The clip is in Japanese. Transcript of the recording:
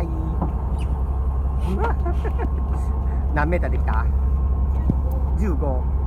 い。何メーターできた？15。